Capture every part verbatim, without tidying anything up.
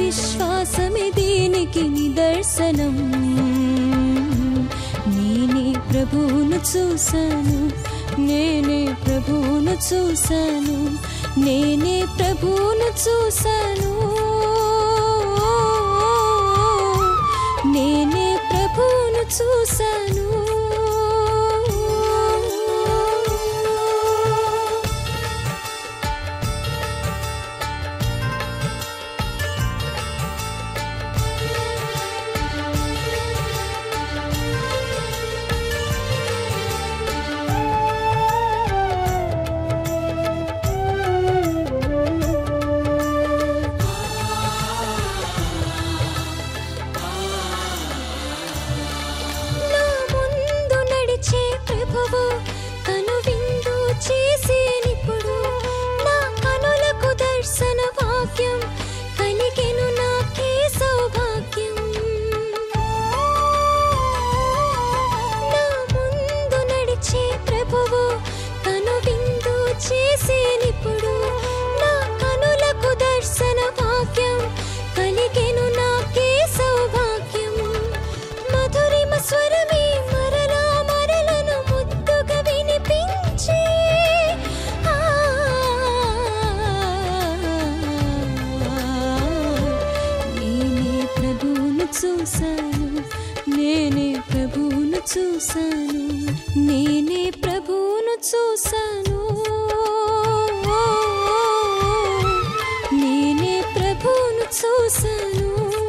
విశ్వాసమే దీనికి నిదర్శనం. నేనే ప్రభువును చూశాను, నేనే ప్రభువును చూశాను, నేనే ప్రభువును చూశాను, నేనే ప్రభువును చూశాను. కను విందు చేసేనిప్పుడు నా కనులకు దర్శన వాక్యం కలిగెను, నాకే సౌభాగ్యం. నా ముందు నడిచే ప్రభువు కను విందు చేసేనిప్పుడు నా కనులకు దర్శన వాక్యం కలిగెను, నాకే సౌభాగ్యం. మధురిమ స్వరమే మరలా మరలను ముద్దుగా వినిపించే, నేనే ప్రభువును చూశాను, నేనే ప్రభువును చూశాను, నేనే ప్రభువును చూశాను, నేనే ప్రభువును చూశాను.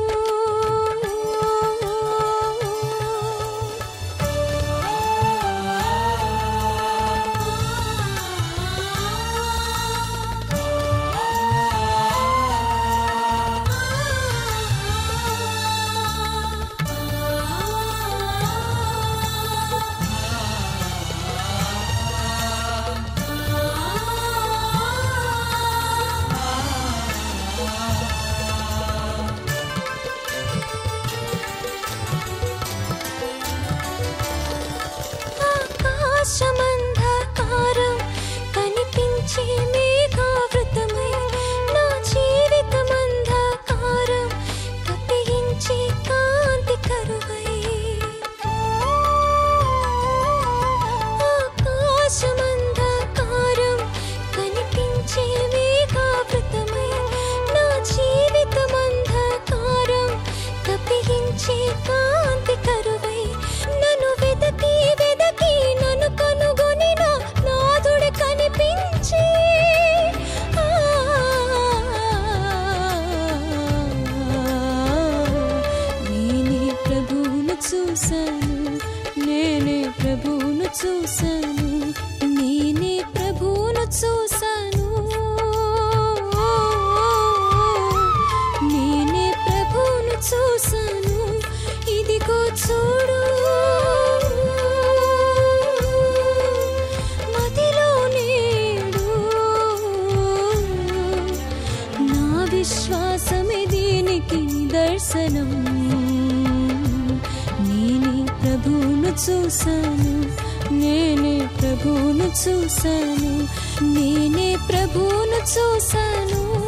ఆకాశమంధకారం కనిపించే మేఘావృతమై నా జీవితమంధకారం కప్పించే కాంతి కరువై. ఆకాశమంధకారం కనిపించే మేఘావృతమై నా జీవితమంధకారం కప్పించే కాంతి కరువై. నన్ను వెదకి వెదకి నన్ను కనుగొని నా నాథుడు కనిపించే, నేనే ప్రభువును చూశాను, నేనే ప్రభువును చూశాను, నేనే ప్రభువును చూశాను, నేనే ప్రభువును చూశాను. ఇదిగో చూడు, మదిలో నేడు నా విశ్వాసమే దీనికి నిదర్శనం. నేనే ప్రభువును చూశాను, నేనే ప్రభువును చూశాను, నేనే ప్రభువును చూశాను.